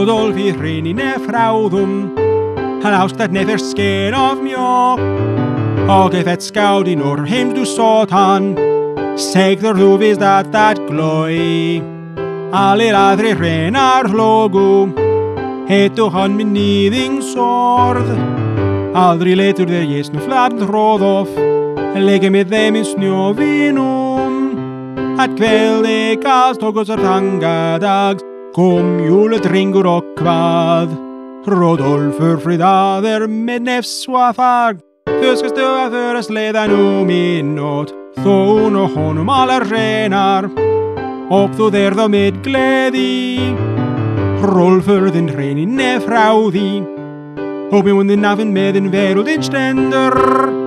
Rudolph I rhen I nefrawddwm, han austat nefer sgen of mio. Og if et scout in o'r hym du sotan, seg d'r ddwfys dat gloi. Alir adre rhen ar logo, heto han min niding sordd. Aldrig letur der jes nu fladen Rudolph, legge med dem in snø vinum. At kvelde kast og oss tangadags, kom julet ringur og kvad. Rudolph fridader med nefswafag, ska stöva för att leda nu minåt. Thon och honom alla renar, och då där då med glädje. Rolfur den ren i nefraudi, och med den naven med den värld den ständer.